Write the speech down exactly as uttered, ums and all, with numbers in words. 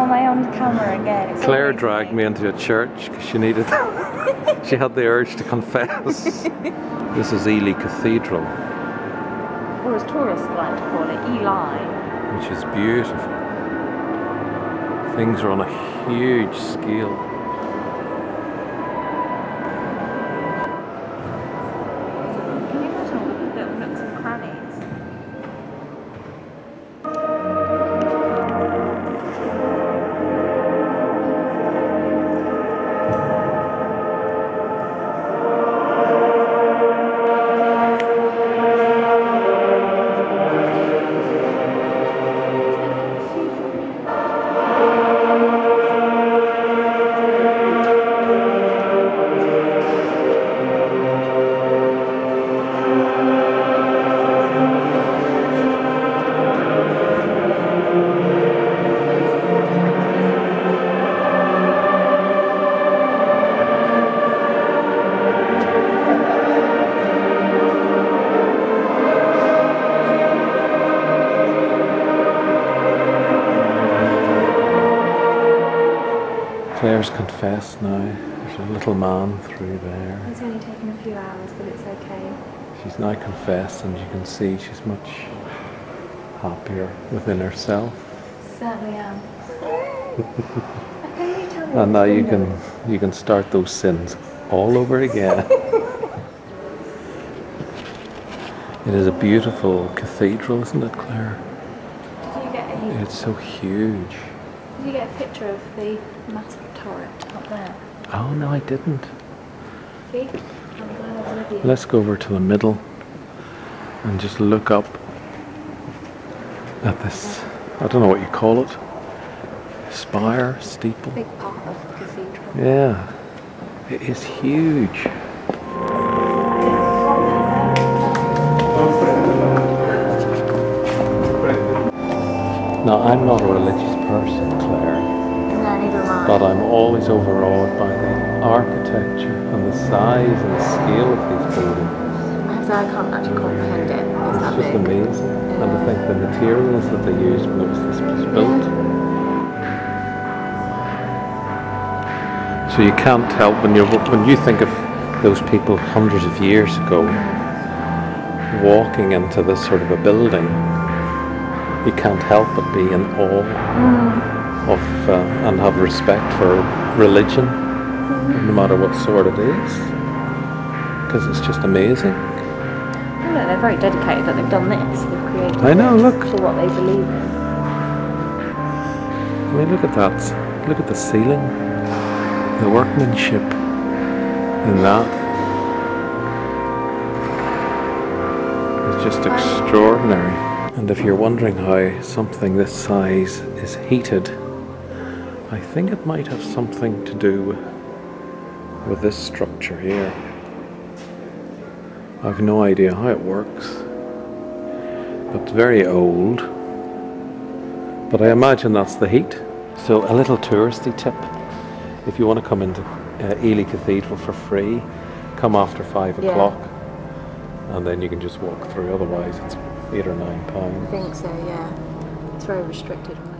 am I on camera again? It's Claire dragged me into a church because she needed she had the urge to confess. This is Ely Cathedral. Or as tourists like to call it, Ely. Which is beautiful. Things are on a huge scale. Can you imagine all the little nooks and crannies? Claire's confessed now. There's a little man through there. It's only taken a few hours, but it's okay. She's now confessed, and you can see she's much happier within herself. Certainly am. Can you tell me And now you can you can start those sins all over again. It is a beautiful cathedral, isn't it, Claire? Did you get a, It's so huge. Did you get a picture of the massive turret up there? Oh no, I didn't. See? I'm glad I was with you. Let's go over to the middle and just look up at this, I don't know what you call it, spire, steeple. Big part of the cathedral. Yeah, it is huge. Now, I'm not a religious person, Claire, No, neither am I. but I'm always overawed by the architecture and the size and scale of these buildings. So I can't actually comprehend it. It's that It's just big. amazing. And I think the materials that they used when it was this was built. So you can't help when you when you think of those people hundreds of years ago walking into this sort of a building, you can't help but be in awe Mm. of uh, and have respect for religion, no matter what sort it is, because it's just amazing. Well, look, they're very dedicated that they've done this. They've created I know, this look. for what they believe in. I mean, look at that. Look at the ceiling, the workmanship in that. It's just extraordinary. And if you're wondering how something this size is heated, I think it might have something to do with, with this structure here. I've no idea how it works, but it's very old. But I imagine that's the heat. So a little touristy tip: if you want to come into uh, Ely Cathedral for free, come after five Yeah. o'clock, and then you can just walk through. Otherwise, it's eight or nine I pounds. think so, yeah. It's very restricted.